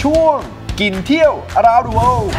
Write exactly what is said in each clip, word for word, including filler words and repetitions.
ช่วงกินเที่ยว around the world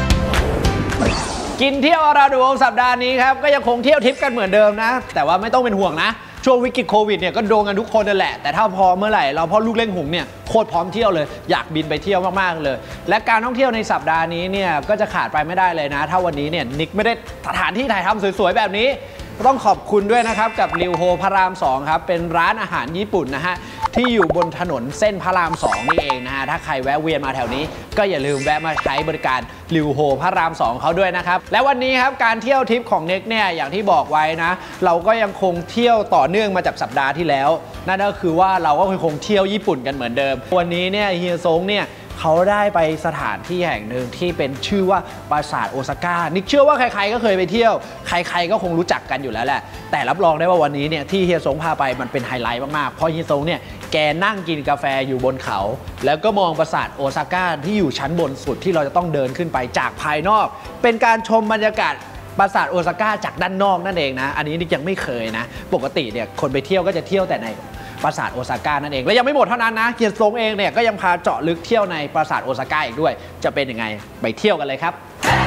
กินเที่ยว around the world สัปดาห์นี้ครับก็ยังคงเที่ยวทริปกันเหมือนเดิมนะแต่ว่าไม่ต้องเป็นห่วงนะช่วงวิกฤตโควิดเนี่ยก็โดนกันทุกคนนั่นแหละแต่ถ้าพอเมื่อไหร่เราพ่อลูกเล่งหุงเนี่ยโคตรพร้อมเที่ยวเลยอยากบินไปเที่ยวมากๆเลยและการท่องเที่ยวในสัปดาห์นี้เนี่ยก็จะขาดไปไม่ได้เลยนะถ้าวันนี้เนี่ยนิกไม่ได้สถานที่ถ่ายทำสวยๆแบบนี้ต้องขอบคุณด้วยนะครับกับริวโฮพระรามสองครับเป็นร้านอาหารญี่ปุ่นนะฮะที่อยู่บนถนนเส้นพระรามสองนี่เองนะฮะถ้าใครแวะเวียนมาแถวนี้ก็อย่าลืมแวะมาใช้บริการริวโฮพระรามสองเขาด้วยนะครับและวันนี้ครับการเที่ยวทริปของเน็กเนี่ยอย่างที่บอกไว้นะเราก็ยังคงเที่ยวต่อเนื่องมาจากสัปดาห์ที่แล้วนั่นก็คือว่าเราก็คงเที่ยวญี่ปุ่นกันเหมือนเดิมวันนี้เนี่ยเฮียซงเนี่ยเขาได้ไปสถานที่แห่งหนึ่งที่เป็นชื่อว่าปราสาทโอซาก้านิกเชื่อว่าใครๆก็เคยไปเที่ยวใครๆก็คงรู้จักกันอยู่แล้วแหละแต่รับรองได้ว่าวันนี้เนี่ยที่เฮียซงพาไปมันเป็นไฮไลท์มากๆเพราะเฮียซงเนี่ยแกนั่งกินกาแฟอยู่บนเขาแล้วก็มองปราสาทโอซาก้าที่อยู่ชั้นบนสุดที่เราจะต้องเดินขึ้นไปจากภายนอกเป็นการชมบรรยากาศปราสาทโอซาก้าจากด้านนอกนั่นเองนะอันนี้นิกยังไม่เคยนะปกติเนี่ยคนไปเที่ยวก็จะเที่ยวแต่ในปราสาทโอซาก้านั่นเองและยังไม่หมดเท่านั้นนะเฮียซงเองเนี่ยก็ยังพาเจาะลึกเที่ยวในปราสาทโอซาก้าอีกด้วยจะเป็นยังไงไปเที่ยวกันเลยครับ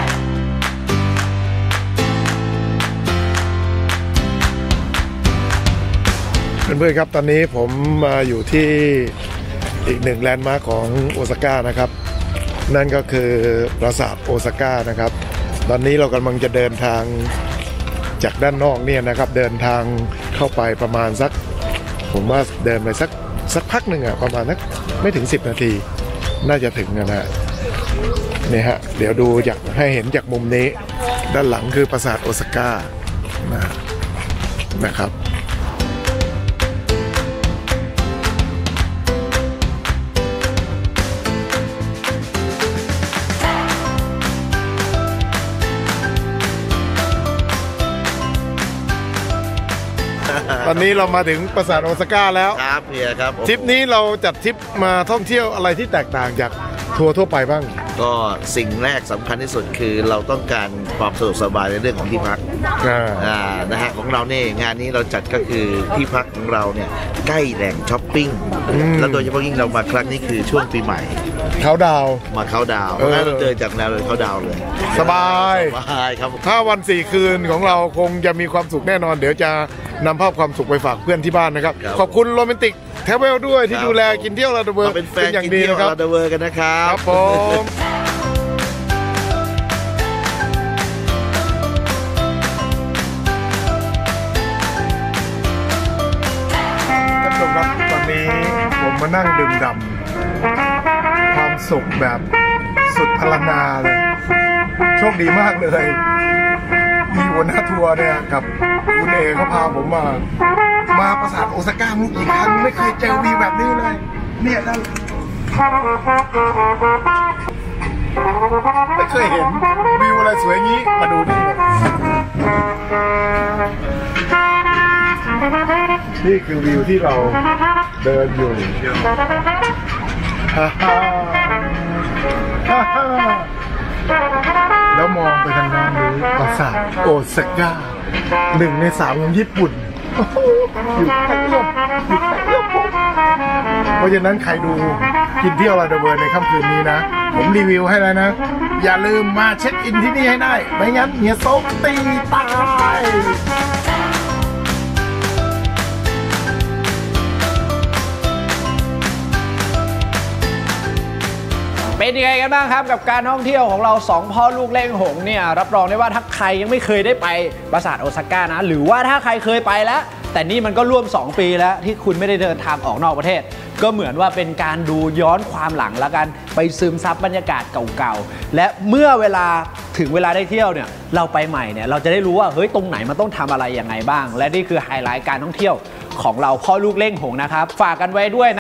เพื่อนๆครับตอนนี้ผมมาอยู่ที่อีกหนึ่งแลนด์มาร์คของโอซาก้านะครับนั่นก็คือปราสาทโอซาก้านะครับตอนนี้เรากำลังจะเดินทางจากด้านนอกเนี่ยนะครับเดินทางเข้าไปประมาณสักผมว่าเดินไปสักสักพักหนึ่งอะประมาณนักไม่ถึงสิบนาทีน่าจะถึงนะฮะนี่ฮะเดี๋ยวดูอยากให้เห็นจากมุมนี้ด้านหลังคือปราสาทโอซาก้านะนะครับตอนนี้เรามาถึงปราสาทโอซาก้าแล้วครับเฮียครับทริปนี้เราจัดทริปมาท่องเที่ยวอะไรที่แตกต่างจากทัวร์ทั่วไปบ้างก็สิ่งแรกสำคัญที่สุดคือเราต้องการความสะดวกสบายในเรื่องของที่พักอ่านะฮะของเราเนี่ยงานนี้เราจัดก็คือที่พักของเราเนี่ยใกล้แหล่งช้อปปิ้งแล้วโดยเฉพาะยิ่งเรามาครั้งนี้คือช่วงปีใหม่เขาดาวมาเขาดาวเพราะงั้นเราเจอจากแนวเลยเขาดาวเลยสบายสบายครับถ้าวันสี่คืนของเราคงจะมีความสุขแน่นอนเดี๋ยวจะนำภาพความสุขไปฝากเพื่อนที่บ้านนะครับขอบคุณโรแมนติกแทเวลด้วยที่ดูแลกินเที่ยวลาเดเวอร์เป็นแฟนกินเที่ยวลาเดเวอร์กันนะครับครับผมท่านผู้ชมครับตอนนี้ผมมานั่งดื่มด่ำความสุขแบบสุดพลังงานเลยโชคดีมากเลยมีหัวหน้าทัวร์เนี่ยกับคุณเอเขาพาผมมามาปราสาทโอซาก้ามุกอีกครั้งไม่เคยเจอวิวแบบนี้เลยเนี่ยนั่นไม่เคยเห็นวิวอะไรสวยงี้มาดูนี่นี่คือวิวที่เราเดินอยู่ฮ่าฮ่าฮ่าฮ่าแล้วมองไปทางด้านนี้ปราสาทโอซาก้าหนึ่งในสามของญี่ปุ่นอยู่ใกล้ลมอยู่ใกล้ลมเพราะฉะนั้นใครดูกินเที่ยวลาเดเวอร์ในค่ำคืนนี้นะผมรีวิวให้แล้วนะอย่าลืมมาเช็คอินที่นี่ให้ได้ไม่งั้นเฮียโซกตีตายเป็นยังไงกันบ้างครับกับการท่องเที่ยวของเราสองพ่อลูกเล่งหงเนี่ยรับรองได้ว่าถ้าใครยังไม่เคยได้ไปปราสาทโอซาก้านะหรือว่าถ้าใครเคยไปแล้วแต่นี่มันก็ร่วมสองปีแล้วที่คุณไม่ได้เดินทางออกนอกประเทศก็เหมือนว่าเป็นการดูย้อนความหลังละกันไปซึมซับบรรยากาศเก่าๆและเมื่อเวลาถึงเวลาได้เที่ยวเนี่ยเราไปใหม่เนี่ยเราจะได้รู้ว่าเฮ้ยตรงไหนมันต้องทำอะไรยังไงบ้างและนี่คือไฮไลท์การท่องเที่ยวของเราพ่อลูกเล่งหงนะครับฝากกันไว้ด้วย